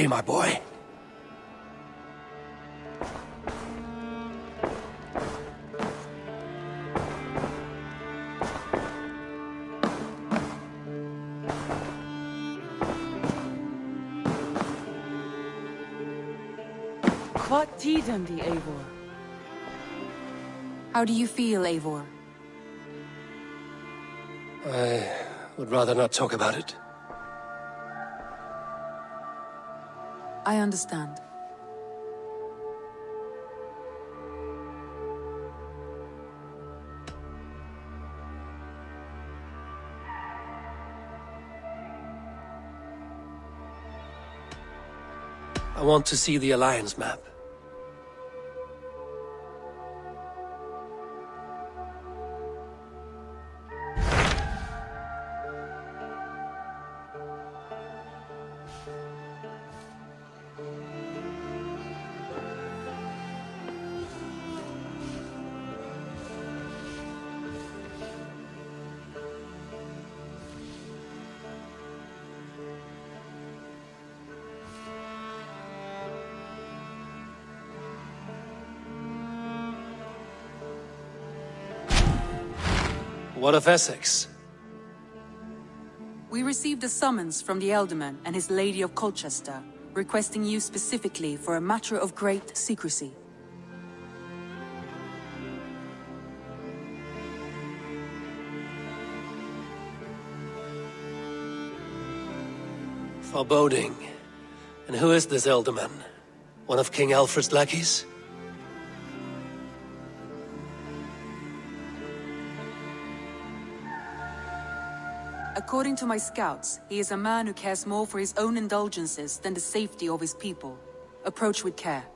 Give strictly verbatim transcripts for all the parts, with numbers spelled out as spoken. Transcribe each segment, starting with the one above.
okay, my boy? What tiden the Eivor? How do you feel, Eivor? I would rather not talk about it. I understand. I want to see the Alliance map. What of Essex? We received a summons from the Elderman and his Lady of Colchester, requesting you specifically for a matter of great secrecy. Foreboding. And who is this Elderman? One of King Alfred's lackeys? According to my scouts, he is a man who cares more for his own indulgences than the safety of his people. Approach with care.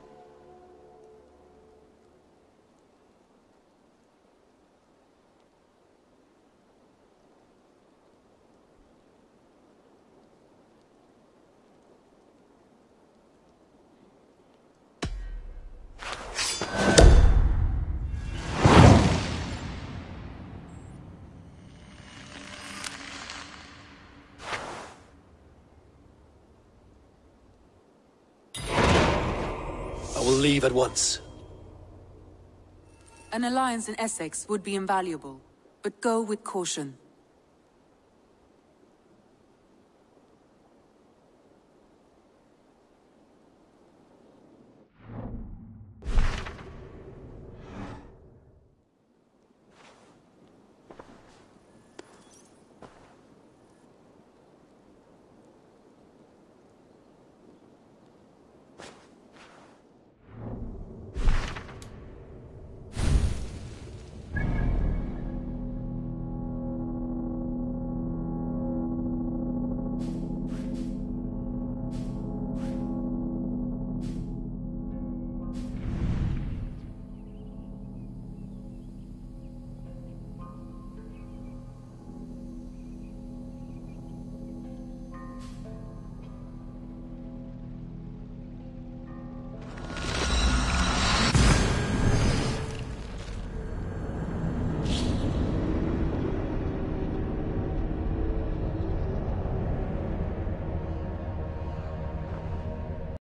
I will leave at once. An alliance in Essex would be invaluable, but go with caution.